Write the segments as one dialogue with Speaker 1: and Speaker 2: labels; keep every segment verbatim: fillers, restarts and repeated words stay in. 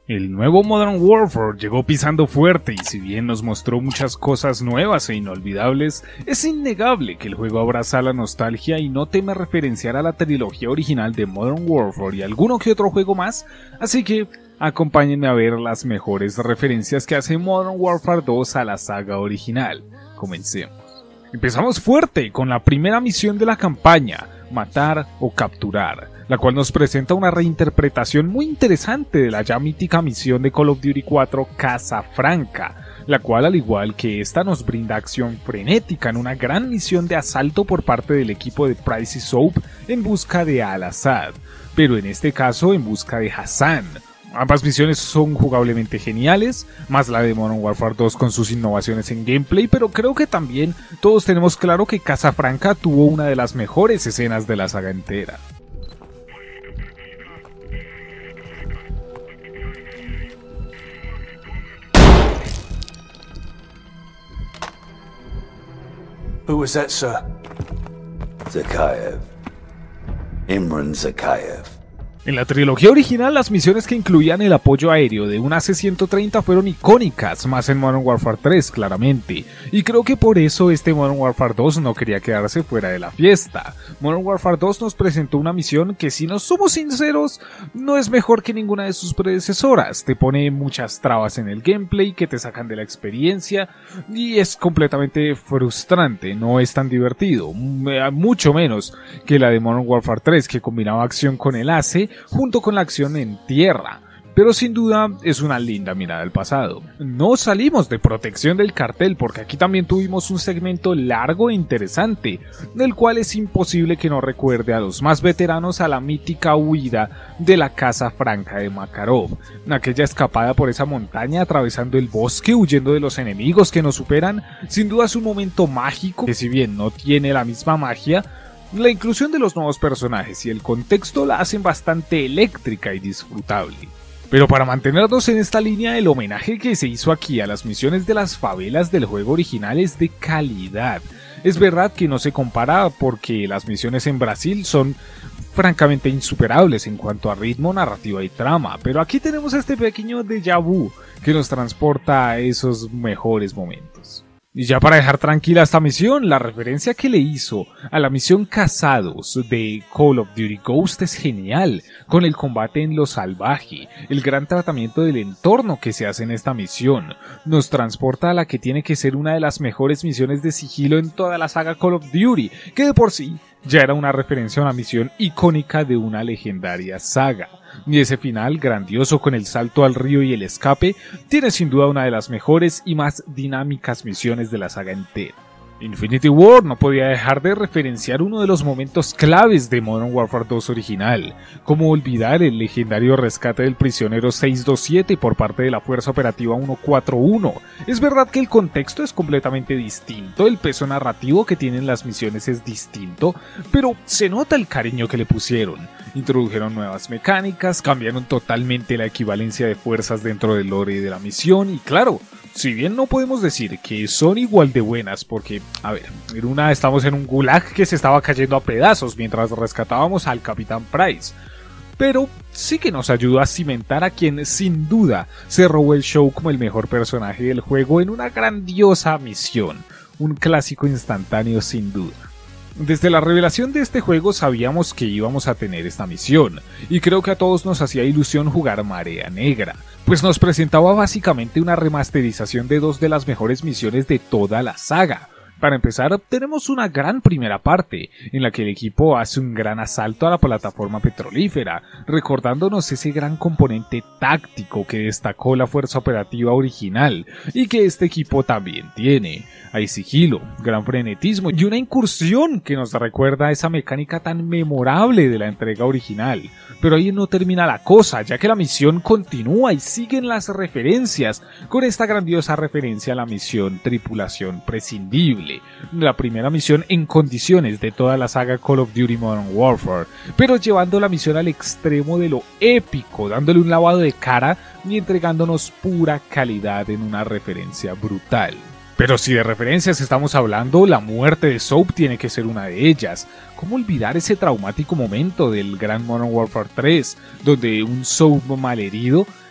Speaker 1: El nuevo Modern Warfare llegó pisando fuerte y si bien nos mostró muchas cosas nuevas e inolvidables, es innegable que el juego abraza la nostalgia y no teme referenciar a la trilogía original de Modern Warfare y alguno que otro juego más, así que acompáñenme a ver las mejores referencias que hace Modern Warfare dos a la saga original. Comencemos. Empezamos fuerte con la primera misión de la campaña, Matar o Capturar, la cual nos presenta una reinterpretación muy interesante de la ya mítica misión de Call of Duty cuatro Casafranca, la cual al igual que esta nos brinda acción frenética en una gran misión de asalto por parte del equipo de Price y Soap en busca de Al-Assad, pero en este caso en busca de Hassan. Ambas misiones son jugablemente geniales, más la de Modern Warfare dos con sus innovaciones en gameplay, pero creo que también todos tenemos claro que Casafranca tuvo una de las mejores escenas de la saga entera.
Speaker 2: Who was that, sir?
Speaker 3: Zakhaev. Imran Zakhaev.
Speaker 1: En la trilogía original, las misiones que incluían el apoyo aéreo de una C ciento treinta fueron icónicas, más en Modern Warfare tres claramente, y creo que por eso este Modern Warfare dos no quería quedarse fuera de la fiesta. Modern Warfare dos nos presentó una misión que, si nos somos sinceros, no es mejor que ninguna de sus predecesoras, te pone muchas trabas en el gameplay que te sacan de la experiencia, y es completamente frustrante, no es tan divertido, mucho menos que la de Modern Warfare tres que combinaba acción con el A C E junto con la acción en tierra, pero sin duda es una linda mirada al pasado. No salimos de Protección del Cartel porque aquí también tuvimos un segmento largo e interesante, del cual es imposible que no recuerde a los más veteranos a la mítica huida de la Casafranca de Makarov, aquella escapada por esa montaña atravesando el bosque huyendo de los enemigos que nos superan. Sin duda es un momento mágico que, si bien no tiene la misma magia, la inclusión de los nuevos personajes y el contexto la hacen bastante eléctrica y disfrutable. Pero para mantenernos en esta línea, el homenaje que se hizo aquí a las misiones de las favelas del juego original es de calidad. Es verdad que no se compara porque las misiones en Brasil son francamente insuperables en cuanto a ritmo, narrativa y trama, pero aquí tenemos este pequeño déjà vu que nos transporta a esos mejores momentos. Y ya para dejar tranquila esta misión, la referencia que le hizo a la misión Casados de Call of Duty Ghost es genial, con el combate en lo salvaje, el gran tratamiento del entorno que se hace en esta misión, nos transporta a la que tiene que ser una de las mejores misiones de sigilo en toda la saga Call of Duty, que de por sí ya era una referencia a una misión icónica de una legendaria saga. Y ese final, grandioso con el salto al río y el escape, tiene sin duda una de las mejores y más dinámicas misiones de la saga entera. Infinity Ward no podía dejar de referenciar uno de los momentos claves de Modern Warfare dos original, como olvidar el legendario rescate del prisionero seiscientos veintisiete por parte de la Fuerza Operativa ciento cuarenta y uno. Es verdad que el contexto es completamente distinto, el peso narrativo que tienen las misiones es distinto, pero se nota el cariño que le pusieron. Introdujeron nuevas mecánicas, cambiaron totalmente la equivalencia de fuerzas dentro del lore de la misión y claro, si bien no podemos decir que son igual de buenas porque, a ver, en una estamos en un gulag que se estaba cayendo a pedazos mientras rescatábamos al Capitán Price, pero sí que nos ayudó a cimentar a quien sin duda se robó el show como el mejor personaje del juego en una grandiosa misión, un clásico instantáneo sin duda. Desde la revelación de este juego sabíamos que íbamos a tener esta misión, y creo que a todos nos hacía ilusión jugar Marea Negra, pues nos presentaba básicamente una remasterización de dos de las mejores misiones de toda la saga. Para empezar, tenemos una gran primera parte, en la que el equipo hace un gran asalto a la plataforma petrolífera, recordándonos ese gran componente táctico que destacó la fuerza operativa original, y que este equipo también tiene. Hay sigilo, gran frenetismo y una incursión que nos recuerda a esa mecánica tan memorable de la entrega original. Pero ahí no termina la cosa, ya que la misión continúa y siguen las referencias, con esta grandiosa referencia a la misión Tripulación Prescindible, la primera misión en condiciones de toda la saga Call of Duty Modern Warfare, pero llevando la misión al extremo de lo épico, dándole un lavado de cara y entregándonos pura calidad en una referencia brutal. Pero si de referencias estamos hablando, la muerte de Soap tiene que ser una de ellas. ¿Cómo olvidar ese traumático momento del gran Modern Warfare tres, donde un Soap malherido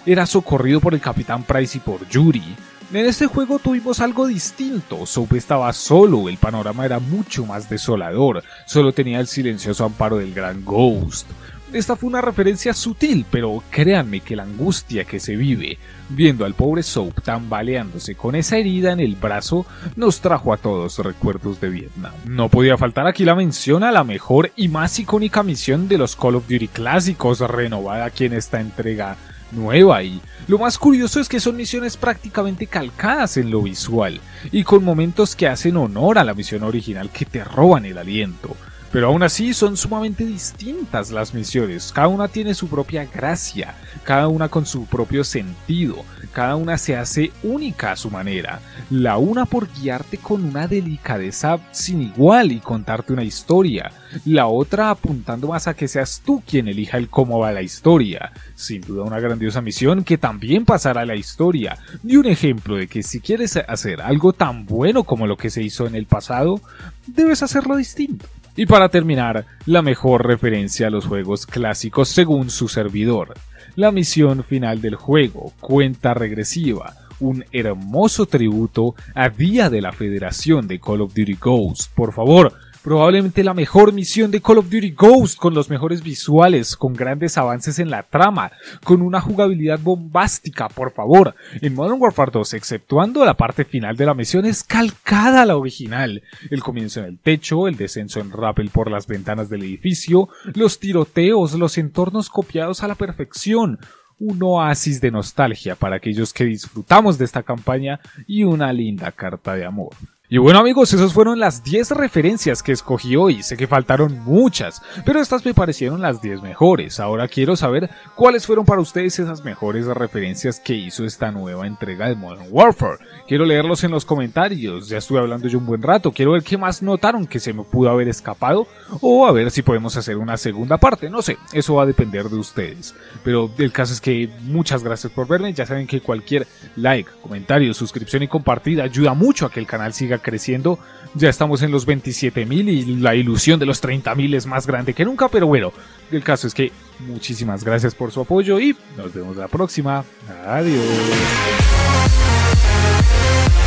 Speaker 1: era socorrido por el Capitán Price y por Yuri. En este juego tuvimos algo distinto, Soap estaba solo, el panorama era mucho más desolador, solo tenía el silencioso amparo del gran Ghost. Esta fue una referencia sutil, pero créanme que la angustia que se vive viendo al pobre Soap tambaleándose con esa herida en el brazo nos trajo a todos recuerdos de Vietnam. No podía faltar aquí la mención a la mejor y más icónica misión de los Call of Duty clásicos, renovada aquí en esta entrega nueva, y lo más curioso es que son misiones prácticamente calcadas en lo visual y con momentos que hacen honor a la misión original que te roban el aliento. Pero aún así son sumamente distintas las misiones, cada una tiene su propia gracia, cada una con su propio sentido, cada una se hace única a su manera, la una por guiarte con una delicadeza sin igual y contarte una historia, la otra apuntando más a que seas tú quien elija el cómo va la historia. Sin duda una grandiosa misión que también pasará a la historia, y un ejemplo de que si quieres hacer algo tan bueno como lo que se hizo en el pasado, debes hacerlo distinto. Y para terminar, la mejor referencia a los juegos clásicos según su servidor. La misión final del juego, cuenta regresiva, un hermoso tributo a Día de la Federación de Call of Duty Ghost. Por favor, probablemente la mejor misión de Call of Duty Ghost, con los mejores visuales, con grandes avances en la trama, con una jugabilidad bombástica, por favor. En Modern Warfare dos, exceptuando la parte final de la misión, es calcada a la original. El comienzo en el techo, el descenso en rappel por las ventanas del edificio, los tiroteos, los entornos copiados a la perfección. Un oasis de nostalgia para aquellos que disfrutamos de esta campaña y una linda carta de amor. Y bueno amigos, esas fueron las diez referencias que escogí hoy, sé que faltaron muchas, pero estas me parecieron las diez mejores. Ahora quiero saber cuáles fueron para ustedes esas mejores referencias que hizo esta nueva entrega de Modern Warfare. Quiero leerlos en los comentarios, ya estuve hablando yo un buen rato, quiero ver qué más notaron que se me pudo haber escapado, o a ver si podemos hacer una segunda parte, no sé, eso va a depender de ustedes. Pero el caso es que muchas gracias por verme, ya saben que cualquier like, comentario, suscripción y compartida ayuda mucho a que el canal siga creciendo. Ya estamos en los veintisiete mil y la ilusión de los treinta mil es más grande que nunca, pero bueno, el caso es que muchísimas gracias por su apoyo y nos vemos la próxima. Adiós.